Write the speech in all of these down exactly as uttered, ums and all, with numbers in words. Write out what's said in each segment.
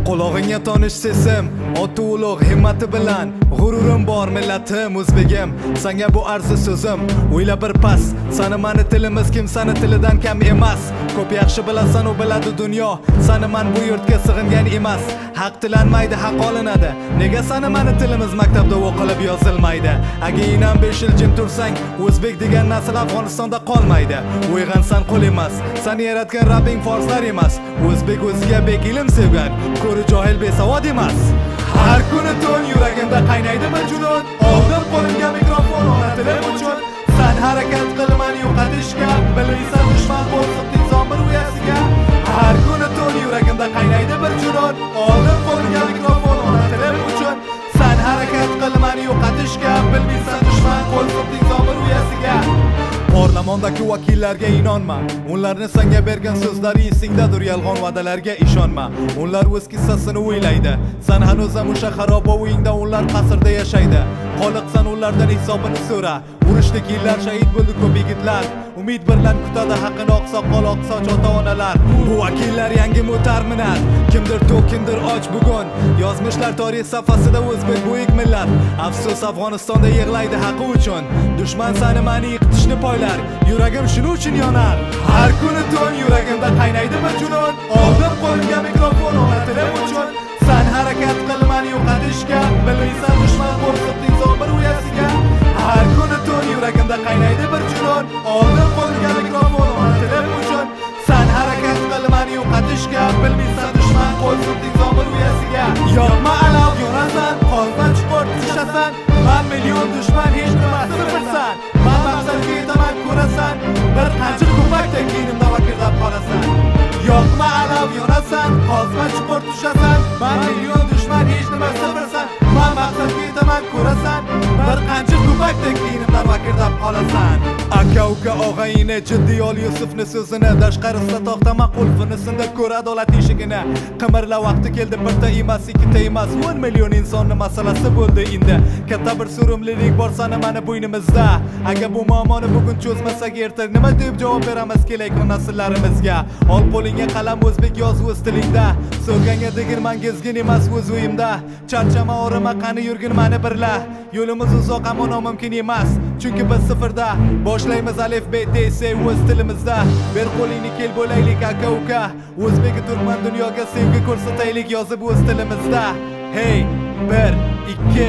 Qulog'ingga tonish sesim, oti ulug' himmati bilan g'ururim bor millatim o'zbegim. Senga bu arzi so'zim, o'yla bir pas. Sani mani tilimiz kimsani tilidan kam emas. Ko'p yaxshi bilasan u biladi dunyo. Sani man bu yurtga sig'ingan emas. Haq tilanmaydi, haq olinadi. Nega sani mani tilimiz maktabda o'qilib yozilmaydi? Agar inam besh yil jim tursang, o'zbek degan nasl Afg'onistonda qolmaydi. Uyg'onsan qo'l emas, sani yaratgan Rabbing forslar emas. O'zbek o'ziga bek ilm sevgan, ko'ri johil besavod emas. Har kuni to'n yuragimda qaynaydi bir junun. Oldim qo'limga mikrofon, ona tilim uchun. Sen harakat qil mani yo'qotishga, bilmaysan dushman qo'rqitding zombir uyasiga. Har kuni to'n yuragimda qaynaydi bir junun. Oldim qo'limga mikrofon, ona tilim uchun. Sen harakat qil mani yo'qotishga, bilmaysan dushman qo'rqitding zombir uyasiga. Parlamentdagi vakillarga inonma. Ularni senga bergan so'zlari esingdadir, yolg'on va'dalarga ishonma. Ular o'z qissasini o'ylaydi. Sen hanuz ham o'sha xaroba uyingda ular qasrda yashaydi. Qoliqsan ulardan hisobini so'ra. Urushlik yillar shahid bo'ldi ko'p yigitlar. Umid bilan kutadi haqqini oqsoqol oqsoch ota-onalar. Bu vakillar yangi mutarminar. Kimdir to'q, kimdir och bugun. Yozmishlar tarix safhasida o'zbek buyuk millat. Afsus Afg'onistonda yig'laydi haqqi uchun. Dushman sani mani yiqitishni poylar. Yuragim shuning uchun yonar. Har kuni to'n yuragimda qaynaydi bir junun. Oldim qo'limga mikrofon, ona tilim uchun. Sen harakat qil mani yo'qotishga, bilmaysan dushman qo'rqitding zombir uyasiga. Har kuni to'n yuragimda qaynaydi bir junun. Oldim qo'limga mikrofon, ona tilim uchun. Sen harakat qil mani yo'qotishga, bilmaysan dushman qo'rqitding zombir uyasiga. Yoqma alav yonasan, qolma chuqur tushasan. Men million dushman hech nimasi bilsan. Men maqsadga yetaman ko'rasan. Bir qancha ko'pakdek kiyimda vakirdab qolasan. Yoqma alav yonasan, qolma chuqur tushasan. Men million dushman hech nimasi bilsan. Men maqsadga yetaman ko'rasan. Bir qancha ko'pakdek kiyimda vakirdab qolasan. Aka uka og'ayni jiddiy ol Yusufni so'zini, tashqarisida to'xtama qulfini sinda ko'r adolat eshigini. Qimirla vaqti keldi, birta emas, ikkita emas, o'n million insonning masalasi bo'ldi endi. Katta bir surumlilik bor sani mana bo'ynimizda. Agar bu muammoni bugun cho'zmasak, erta nima deb javob beramiz kelayotgan naslarimizga? Ol qo'lingga qalam, o'zbek yoz o'z tilingda. So'rganga degirman gezgin emas o'z o'yimda. Charchama o'rima qani yurgin mani birla. Yo'limiz uzoq ammo nomumkin emas, chunki biz sifirda boshlaymiz alif be desa o'z tilimizda. Ber qo'lingni kel bo'laylik aka uka. O'zbek turkman dunyoga sevgi ko'rsataylik yozib o'z tilimizda. Hey, bir, ikki,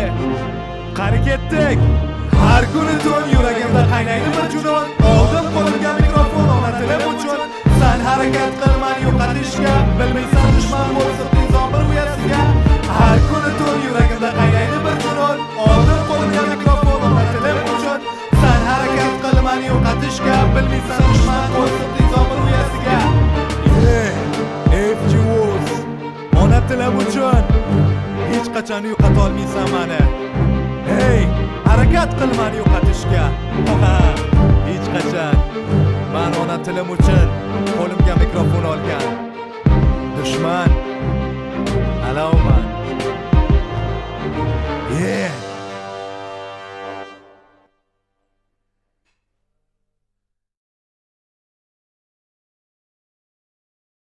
qani ketdik. Har kuni to'n yuragimda qaynaydi bir junun. Oldim qo'limga mikrofon, ona tilim uchun. Sen harakat qil mani yo'qotishga, bilmaysan dushman qo'rqitding zombir uyasiga. Har kuni to'n yuragimda qaynaydi bir junun. Oldim qo'limga mikrofon, ona tilim uchun. Sen harakat qil mani yo'qotishga, bilmaysan dushman qo'rqitding zombir uyasiga. F G Woz, ona tilim uchun hech qachon yo'qota olmaysan mani. Hey, harakat qil mani yo'qotishga. Hech qachon. Men ona tilim uchun qo'limga mikrofon olgan